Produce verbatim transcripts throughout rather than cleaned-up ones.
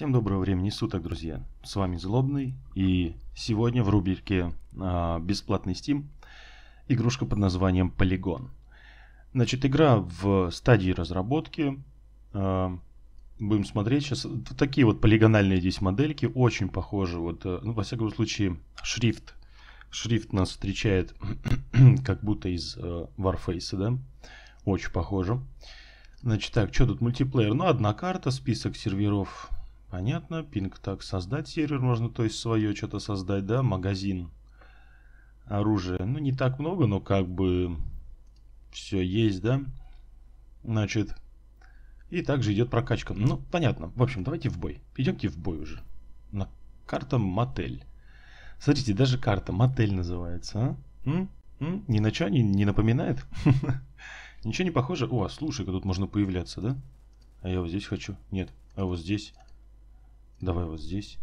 Всем доброго времени суток, друзья. С вами Злобный, и сегодня в рубрике а, «Бесплатный Steam» игрушка под названием Polygon. Значит, игра в стадии разработки. А, будем смотреть сейчас. Такие вот полигональные здесь модельки, очень похожи. Вот, ну, во всяком случае, шрифт. Шрифт нас встречает как будто из uh, Warface, да? Очень похоже. Значит, так, что тут мультиплеер? Ну, одна карта, список серверов. Понятно, пинг, так, создать сервер можно, то есть свое что-то создать, да, магазин, оружие, ну не так много, но как бы все есть, да, значит, и также идет прокачка, ну понятно, в общем, давайте в бой, идемте в бой уже, на карта мотель, смотрите, даже карта мотель называется, а? М? М? Ни на что не, не напоминает? Ничего не похоже? О, слушай-ка, тут можно появляться, да? А я вот здесь хочу, нет, а вот здесь. Давай вот здесь.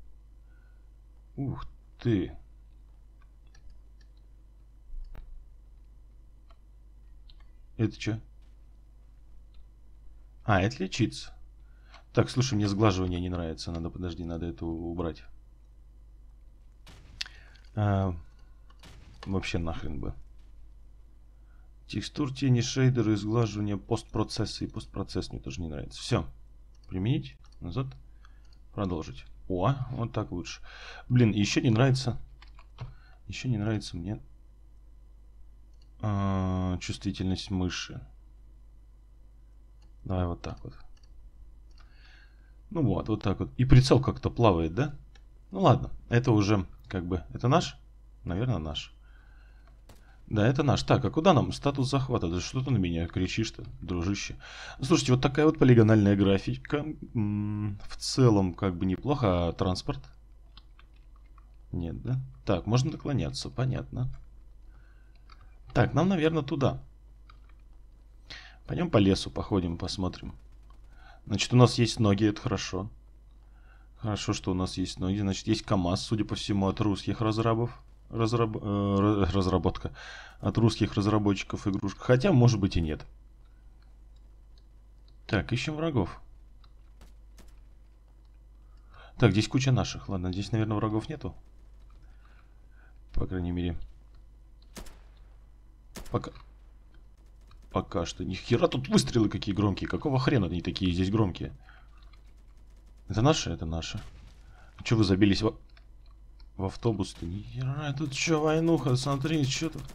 Ух ты. Это что? А, это лечиться. Так, слушай, мне сглаживание не нравится. Надо, подожди, надо это убрать. А, вообще нахрен бы. Текстур, тени, шейдеры, сглаживание, постпроцессы и постпроцесс мне тоже не нравится. Все. Применить. Назад. Продолжить. О, вот так лучше. Блин, еще не нравится. Еще не нравится мне а, чувствительность мыши. Давай вот так вот. Ну вот, вот так вот. И прицел как-то плавает, да? Ну ладно, это уже как бы... Это наш? Наверное, наш. Да, это наш. Так, а куда нам? Статус захвата. Да что ты на меня кричишь-то, дружище? Слушайте, вот такая вот полигональная графика. В целом, как бы неплохо. А транспорт? Нет, да? Так, можно наклоняться, понятно. Так, нам, наверное, туда. Пойдем по лесу, походим, посмотрим. Значит, у нас есть ноги, это хорошо. Хорошо, что у нас есть ноги. Значит, есть КамАЗ, судя по всему, от русских разрабов. Разраб... Э, разработка. От русских разработчиков игрушек. Хотя, может быть, и нет. Так, ищем врагов. Так, здесь куча наших. Ладно, здесь, наверное, врагов нету. По крайней мере. Пока... Пока что. Ни хера тут выстрелы какие громкие. Какого хрена они такие здесь громкие? Это наши? Это наши. Че вы забились в, в автобус-то? Ни хера, тут что, войнуха? Смотри, что тут?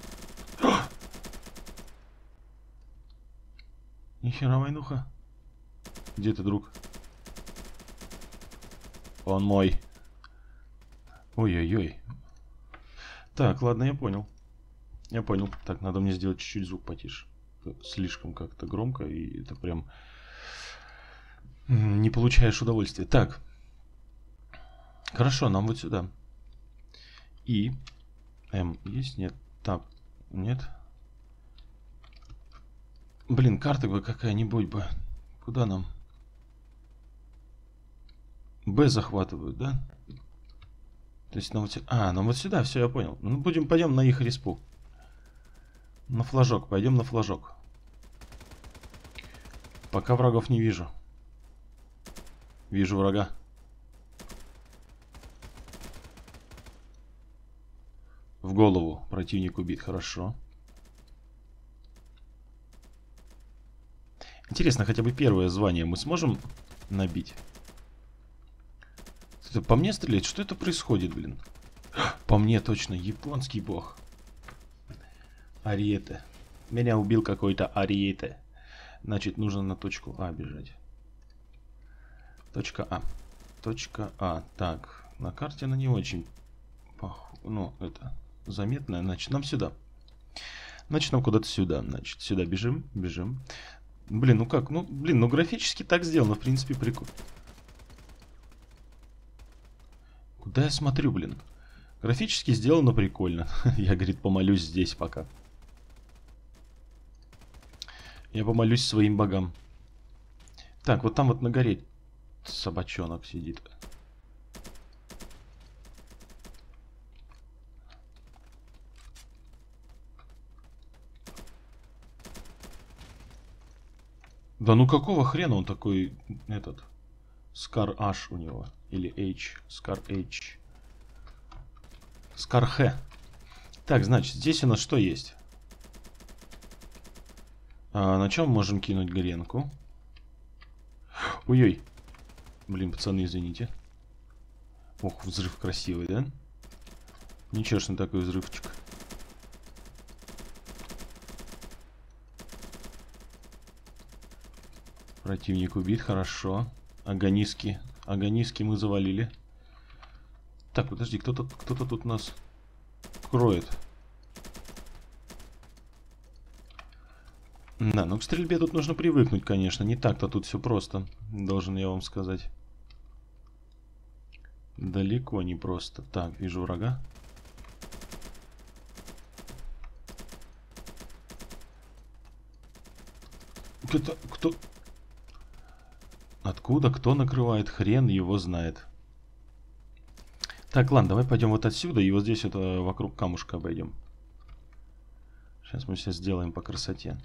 Ни хера, войнуха. Где ты, друг? Он мой. Ой-ой-ой. Так, ладно, я понял. Я понял. Так, надо мне сделать чуть-чуть звук потише. Это слишком как-то громко, и это прям... Не получаешь удовольствия. Так. Хорошо, нам вот сюда. И. М есть? Нет. Тап. Нет. Блин, карта бы какая-нибудь бы. Куда нам? Б захватывают, да? То есть нам вот сюда. А, нам вот сюда, все, я понял. Ну, будем, пойдем на их респу. На флажок, пойдем на флажок. Пока врагов не вижу. Вижу врага. В голову противник убит, хорошо. Интересно, хотя бы первое звание мы сможем набить? Это по мне стреляет? Что это происходит, блин? По мне точно, японский бог. Ариете. Меня убил какой-то Ариете. Значит, нужно на точку А бежать. Точка А. Точка А. Так, на карте она не очень, ну, это, заметная. Значит, нам сюда. Значит, нам куда-то сюда. Значит, сюда бежим, бежим. Блин, ну как? Ну, блин, ну графически так сделано, в принципе, прикольно. Куда я смотрю, блин? Графически сделано прикольно. Я, говорит, помолюсь здесь пока. Я помолюсь своим богам. Так, вот там вот на горе собачонок сидит. Да ну какого хрена он такой, этот, Скар H у него. Или H. Скар H. Скар Х. Так, значит, здесь у нас что есть? А, на чем можем кинуть гренку? Ой-ой. Блин, пацаны, извините. Ох, взрыв красивый, да? Ничего ж, на такой взрывчик. Противник убит, хорошо. Агониски. Агониски мы завалили. Так, подожди, кто-то кто-то тут нас кроет. Да, ну к стрельбе тут нужно привыкнуть, конечно. Не так-то тут все просто, должен я вам сказать. Далеко не просто. Так, вижу врага. Кто-то... Кто... Откуда? Кто накрывает? Хрен его знает. Так, ладно, давай пойдем вот отсюда и вот здесь это вокруг камушка обойдем. Сейчас мы все сделаем по красоте.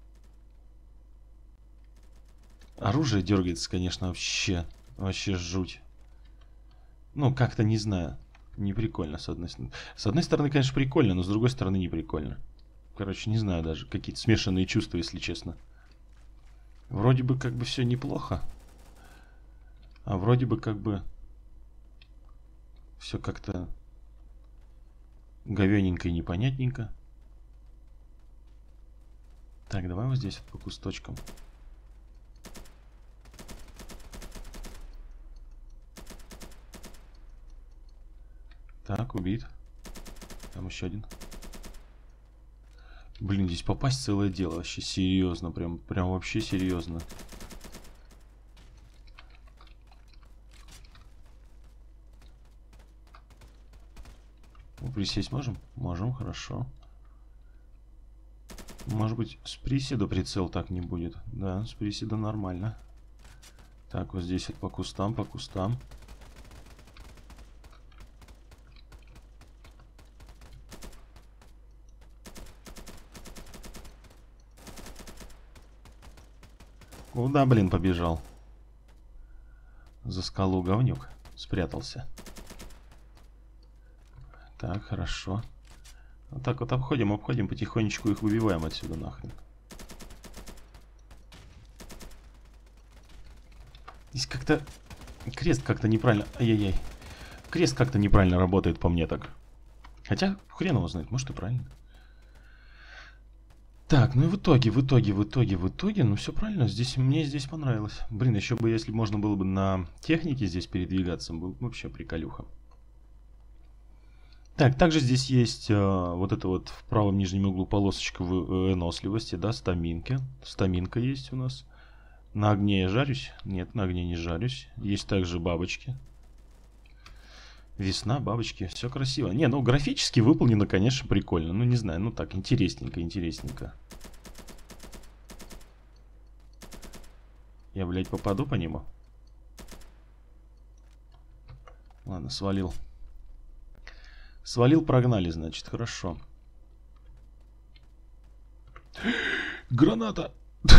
Оружие дергается, конечно, вообще. Вообще жуть. Ну, как-то не знаю. Не прикольно, с одной стороны. С одной стороны, конечно, прикольно, но с другой стороны не прикольно. Короче, не знаю даже. Какие-то смешанные чувства, если честно. Вроде бы как бы все неплохо. А вроде бы как бы все как-то говененько и непонятненько. Так, давай вот здесь по кусточкам. Так, убит. Там еще один. Блин, здесь попасть целое дело. Вообще серьезно. Прям, прям вообще серьезно. Присесть можем? Можем, хорошо. Может быть, с приседа прицел так не будет. Да, с приседа нормально. Так, вот здесь вот по кустам, по кустам. Куда, блин, побежал? За скалу говнюк спрятался. Так, хорошо. Вот так вот обходим, обходим, потихонечку их выбиваем отсюда нахрен. Здесь как-то... Крест как-то неправильно... Ай-яй-яй. Крест как-то неправильно работает по мне так. Хотя, хрен его знает, может и правильно. Так, ну и в итоге, в итоге, в итоге, в итоге, ну все правильно, здесь, мне здесь понравилось. Блин, еще бы, если можно было бы на технике здесь передвигаться, был вообще приколюха. Так, также здесь есть э, вот это вот в правом нижнем углу полосочка выносливости, да, стаминки. Стаминка есть у нас. На огне я жарюсь? Нет, на огне не жарюсь. Есть также бабочки. Весна, бабочки, все красиво. Не, ну графически выполнено, конечно, прикольно. Ну, не знаю, ну так, интересненько, интересненько. Я, блядь, попаду по нему? Ладно, свалил. Свалил, прогнали, значит, хорошо. Граната!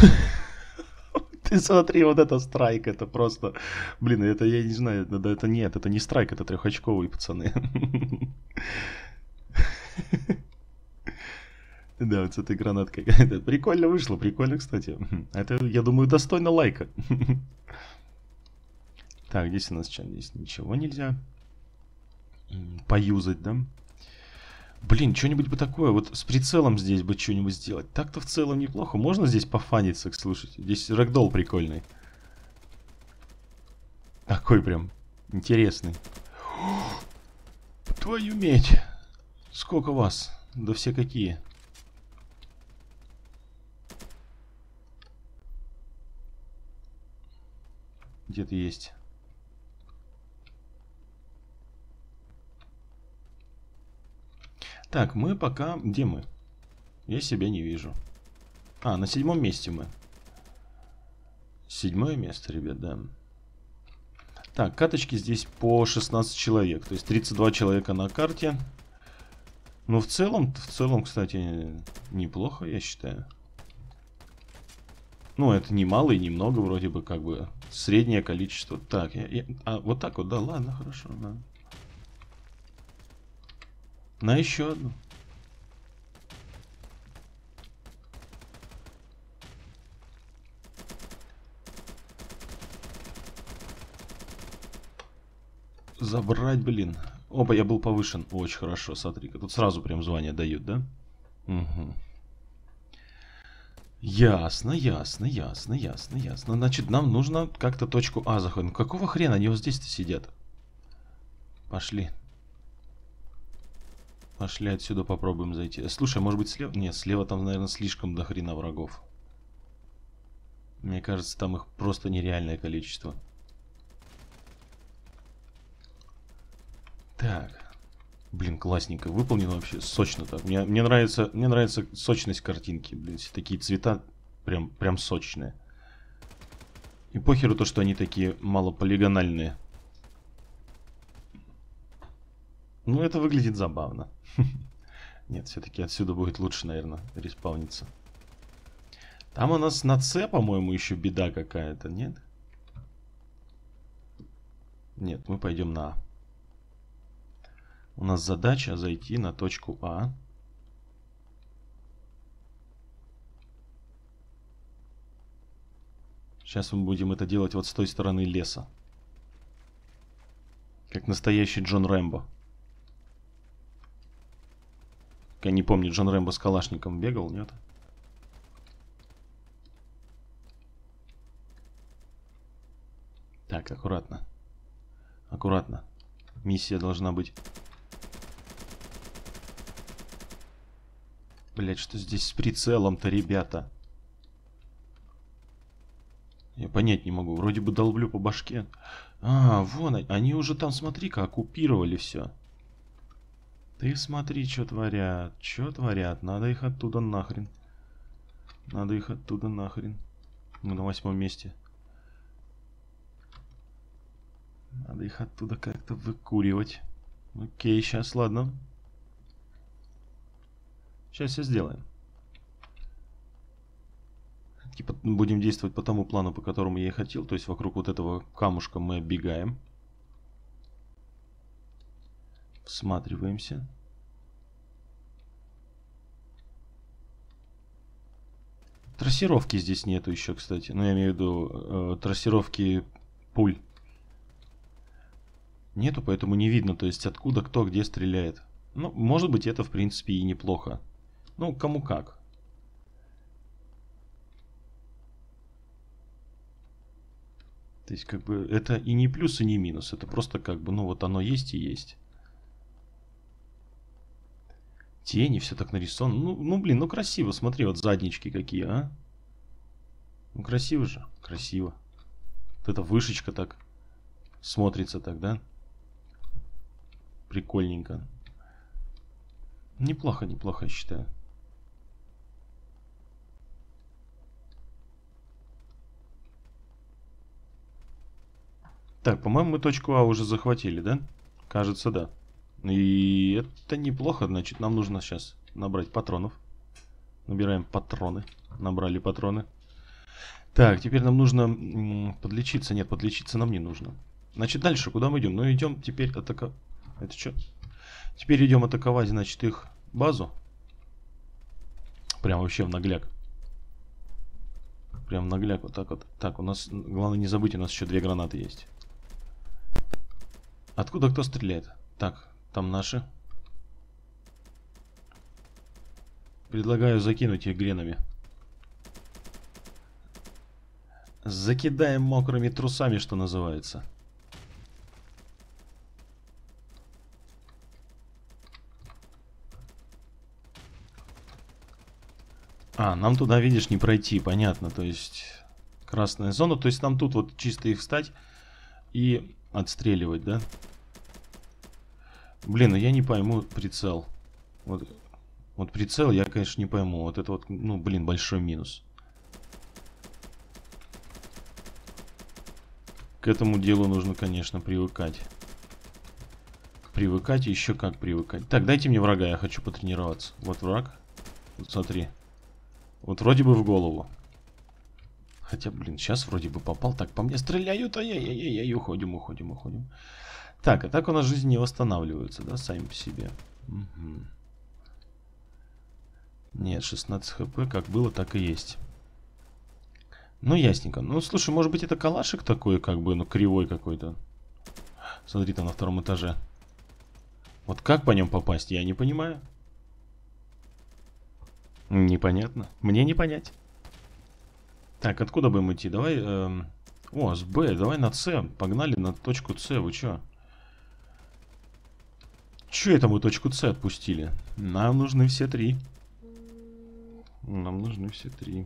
Ты смотри, вот это страйк, это просто... Блин, это я не знаю, это, это нет, это не страйк, это трехочковые пацаны. Да, вот с этой гранаткой. Прикольно вышло, прикольно, кстати. Это, я думаю, достойно лайка. Так, здесь у нас что? Здесь ничего нельзя поюзать, да? Блин, что-нибудь бы такое, вот с прицелом здесь бы что-нибудь сделать. Так-то в целом неплохо. Можно здесь пофаниться, слушайте. Здесь рэгдолл прикольный. Такой прям интересный. Твою медь. Сколько вас? Да все какие. Где-то есть. Так, мы пока... Где мы? Я себя не вижу. А, на седьмом месте мы. Седьмое место, ребят, да. Так, каточки здесь по шестнадцать человек. То есть тридцать два человека на карте. Ну, в целом, в целом, кстати, неплохо, я считаю. Ну, это не мало и не много, вроде бы, как бы. Среднее количество. Так, я, я, а, вот так вот, да, ладно, хорошо. Да. На еще одну. Забрать, блин. Опа, я был повышен. Очень хорошо, смотри-ка. Тут сразу прям звание дают, да? Угу. Ясно, ясно, ясно, ясно, ясно. Значит, нам нужно как-то точку А заходить. Какого хрена они вот здесь-то сидят? Пошли. Пошли отсюда, попробуем зайти. Слушай, может быть слева? Нет, слева там, наверное, слишком до хрена врагов. Мне кажется, там их просто нереальное количество. Так. Блин, классненько. Выполнено вообще сочно так. Мне, мне, нравится, мне нравится сочность картинки. Блин, все такие цвета прям, прям сочные. И похеру то, что они такие малополигональные. Ну, это выглядит забавно. Нет, все-таки отсюда будет лучше, наверное, респауниться. Там у нас на С, по-моему, еще беда какая-то, нет? Нет, мы пойдем на А. У нас задача зайти на точку А. Сейчас мы будем это делать вот с той стороны леса. Как настоящий Джон Рэмбо. Я не помню, Джон Рэмбо с калашником бегал, нет? Так, аккуратно. Аккуратно. Миссия должна быть... Блять, что здесь с прицелом-то, ребята? Я понять не могу. Вроде бы долблю по башке. А, вон, они уже там, смотри-ка, оккупировали все. Ты смотри, что творят. Что творят? Надо их оттуда нахрен. Надо их оттуда нахрен. Мы на восьмом месте. Надо их оттуда как-то выкуривать. Окей, сейчас, ладно. Сейчас все сделаем. Типа будем действовать по тому плану, по которому я и хотел. То есть вокруг вот этого камушка мы оббегаем. Всматриваемся. Трассировки здесь нету еще, кстати. Ну, я имею в виду э, трассировки пуль. Нету, поэтому не видно, то есть откуда кто где стреляет. Ну, может быть, это в принципе и неплохо. Ну, кому как. То есть, как бы, это и не плюс, и не минус. Это просто как бы, ну, вот оно есть и есть. Тени, все так нарисовано. Ну, ну, блин, ну красиво. Смотри, вот заднички какие, а. Ну, красиво же. Красиво. Вот эта вышечка так смотрится так, да? Прикольненько. Неплохо, неплохо, я считаю. Так, по-моему, мы точку А уже захватили, да? Кажется, да. И это неплохо, значит, нам нужно сейчас набрать патронов. Набираем патроны. Набрали патроны. Так, теперь нам нужно подлечиться. Нет, подлечиться нам не нужно. Значит, дальше куда мы идем? Ну, идем теперь атаковать. Это что? Теперь идем атаковать, значит, их базу. Прям вообще в нагляк. Прям в нагляк, вот так вот. Так, у нас, главное не забыть, у нас еще две гранаты есть. Откуда кто стреляет? Так, там наши. Предлагаю закинуть их гренами. Закидаем мокрыми трусами, что называется. А, нам туда, видишь, не пройти, понятно. То есть, красная зона. То есть, нам тут вот чисто их встать и отстреливать, да? Блин, ну я не пойму прицел. Вот, вот прицел я, конечно, не пойму. Вот это вот, ну, блин, большой минус. К этому делу нужно, конечно, привыкать. Привыкать и еще как привыкать. Так, дайте мне врага, я хочу потренироваться. Вот враг. Вот смотри. Вот вроде бы в голову. Хотя, блин, сейчас вроде бы попал. Так, по мне стреляют. Ай-яй-яй-яй, уходим, уходим, уходим. Так, а так у нас жизни не восстанавливаются, да, сами по себе. Угу. Нет, шестнадцать хп, как было, так и есть. Ну, ясненько. Ну, слушай, может быть, это калашик такой, как бы, ну, кривой какой-то. Смотри, там на втором этаже. Вот как по нем попасть, я не понимаю. Непонятно. Мне не понять. Так, откуда будем идти? Давай... Эм... О, с Б, давай на С. Погнали на точку С, вы чё? Чё это мы точку С отпустили? Нам нужны все три. Нам нужны все три.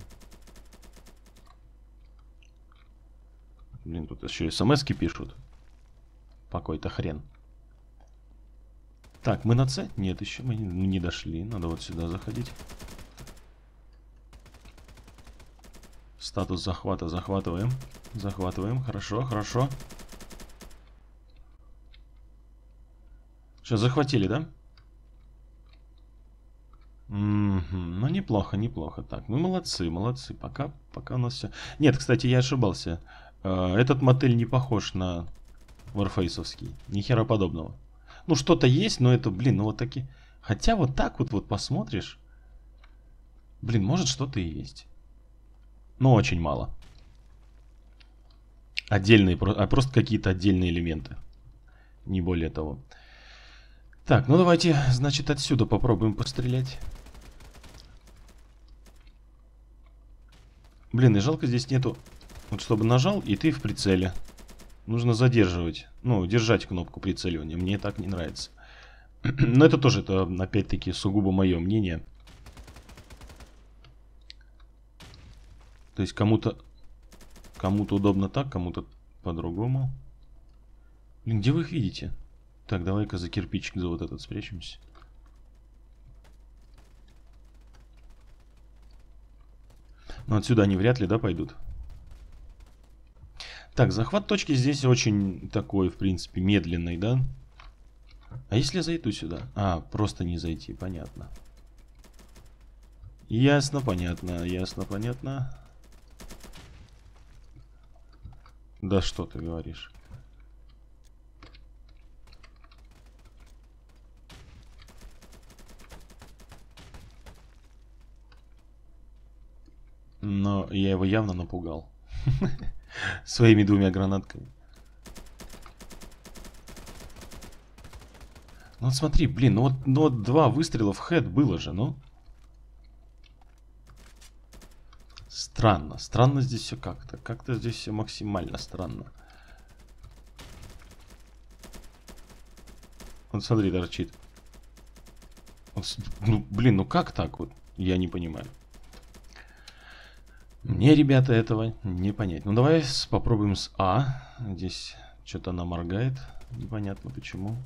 Блин, тут еще смс-ки пишут. Какой-то хрен. Так, мы на С? Нет, еще мы не, не дошли. Надо вот сюда заходить. Статус захвата захватываем. Захватываем. Хорошо, хорошо. Что, захватили, да? Mm-hmm. Ну, неплохо, неплохо. Так, ну, молодцы, молодцы. Пока, пока у нас все... Нет, кстати, я ошибался. Этот мотель не похож на варфейсовский. Ни хера подобного. Ну, что-то есть, но это, блин, ну вот такие... Хотя вот так вот, вот посмотришь... Блин, может что-то и есть. Но очень мало. Отдельные, а просто какие-то отдельные элементы. Не более того. Так, ну давайте, значит, отсюда попробуем пострелять. Блин, и жалко здесь нету... Вот чтобы нажал, и ты в прицеле. Нужно задерживать. Ну, держать кнопку прицеливания. Мне так не нравится. Но это тоже, это опять-таки сугубо мое мнение. То есть кому-то кому-то удобно так, кому-то по-другому. Блин, где вы их видите? Так, давай-ка за кирпичик за вот этот спрячемся. Но отсюда они вряд ли, да, пойдут? Так, захват точки здесь очень такой, в принципе, медленный, да? А если я зайду сюда? А, просто не зайти, понятно. Ясно, понятно, ясно, понятно. Да что ты говоришь? Но я его явно напугал. Своими двумя гранатками. Ну вот смотри, блин, ну вот, ну вот два выстрела в хэд было же, ну. Странно, странно здесь все как-то. Как-то здесь все максимально странно. Вот смотри, торчит. Вот, ну, блин, ну как так вот? Я не понимаю. Мне, ребята, этого не понять. Ну, давай с, попробуем с А. Здесь что-то она моргает. Непонятно почему.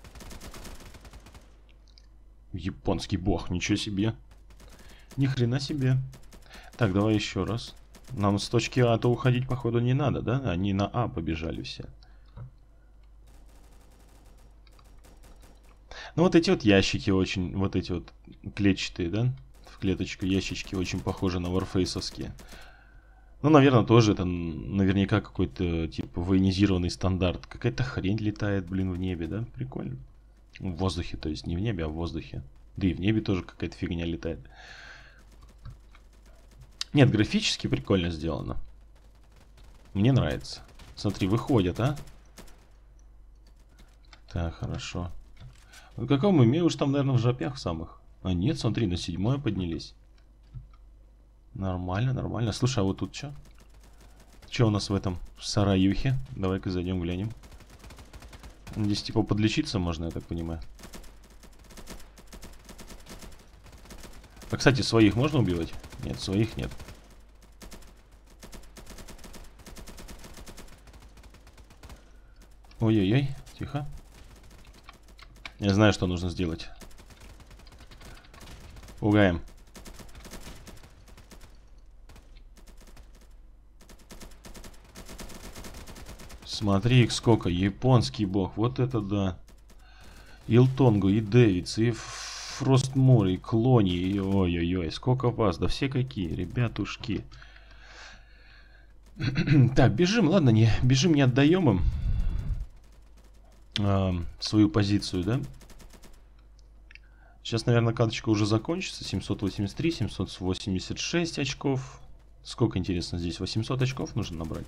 Японский бог, ничего себе. Ни хрена себе. Так, давай еще раз. Нам с точки А-то уходить, походу, не надо, да? Они на А побежали все. Ну, вот эти вот ящики очень... Вот эти вот клетчатые, да? В клеточку ящички очень похожи на варфейсовские. Ну, наверное, тоже это наверняка какой-то типа военизированный стандарт. Какая-то хрень летает, блин, в небе, да? Прикольно. В воздухе, то есть не в небе, а в воздухе. Да и в небе тоже какая-то фигня летает. Нет, графически прикольно сделано. Мне нравится. Смотри, выходят, а? Так, хорошо. В каком мы уж там, наверное, в жопях самых. А нет, смотри, на седьмое поднялись. Нормально, нормально. Слушай, а вот тут что? Что у нас в этом сараюхе? Давай-ка зайдем, глянем. Здесь типа подлечиться можно, я так понимаю. А, кстати, своих можно убивать? Нет, своих нет. Ой-ой-ой, тихо. Я знаю, что нужно сделать. Пугаем. Смотри их сколько, японский бог, вот это да. Илтонгу, и Дэвидс, и Фростмур, и Клони, и ой-ой-ой, сколько вас, да все какие, ребятушки. Так, бежим, ладно, не бежим, не отдаем им э, свою позицию, да? Сейчас, наверное, карточка уже закончится. семьсот восемьдесят три, семьсот восемьдесят шесть очков. Сколько, интересно, здесь? восемьсот очков нужно набрать.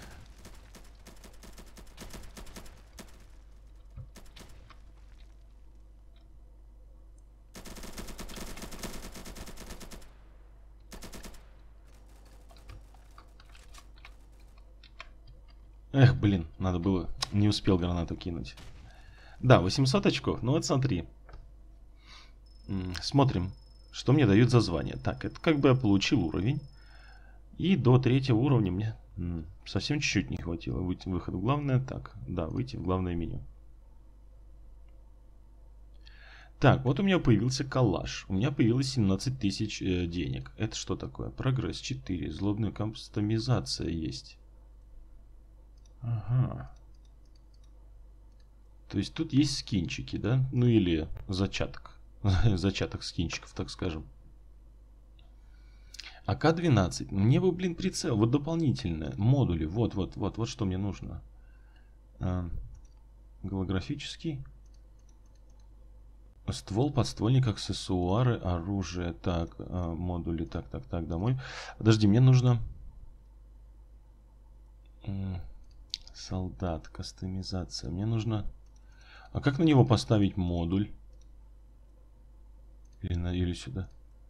Эх, блин, надо было... Не успел гранату кинуть. Да, восемьсот очков. Ну вот смотри. Смотрим, что мне дают за звание. Так, это как бы я получил уровень. И до третьего уровня мне совсем чуть-чуть не хватило. Выйти, выход в главное. Так, да, выйти в главное меню. Так, вот у меня появился коллаж. У меня появилось семнадцать тысяч э, денег. Это что такое? Прогресс четыре. Злобная кастомизация есть. Ага. То есть тут есть скинчики, да? Ну или зачаток. Зачаток скинчиков, так скажем. А К двенадцать. Мне бы, блин, прицел. Вот дополнительное. Модули. Вот, вот, вот. Вот что мне нужно. А, голографический. Ствол, подствольник, аксессуары, оружие. Так, а, модули. Так, так, так, домой. Подожди, мне нужно... Солдат, кастомизация. Мне нужно... А как на него поставить модуль? Или, на, или сюда?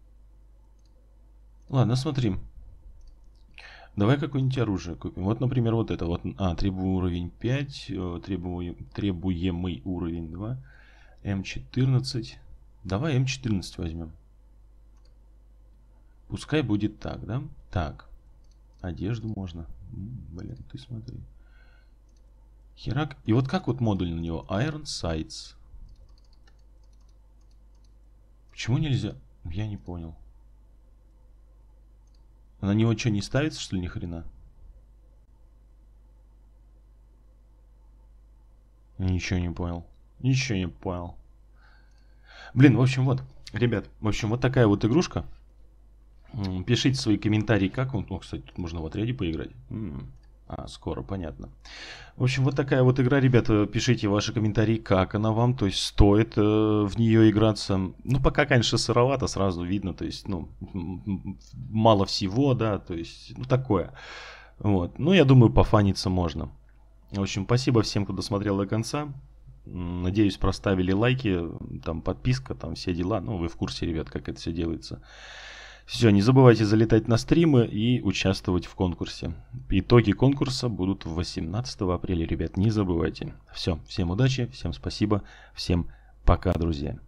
Ладно, смотрим. Давай какое-нибудь оружие купим. Вот, например, вот это. Вот, а, требуемый уровень пять. Требуемый, требуемый уровень два. М четырнадцать. Давай М четырнадцать возьмем. Пускай будет так, да? Так. Одежду можно. Блин, ты смотри. Херак. И вот как вот модуль на него? Iron Sights. Почему нельзя? Я не понял. На него что, не ставится, что ли, ни хрена? Ничего не понял. Ничего не понял. Блин, в общем, вот. Ребят, в общем, вот такая вот игрушка. Пишите свои комментарии, как он. О, кстати, тут можно в отряде поиграть. А, скоро, понятно. В общем, вот такая вот игра, ребята. Пишите ваши комментарии, как она вам. То есть, стоит э, в нее играться. Ну, пока, конечно, сыровато, сразу видно. То есть, ну, мало всего, да. То есть, ну, такое. Вот. Ну, я думаю, пофаниться можно. В общем, спасибо всем, кто досмотрел до конца. Надеюсь, проставили лайки. Там подписка, там все дела. Ну, вы в курсе, ребят, как это все делается. Все, не забывайте залетать на стримы и участвовать в конкурсе. Итоги конкурса будут восемнадцатого апреля, ребят, не забывайте. Все, всем удачи, всем спасибо, всем пока, друзья.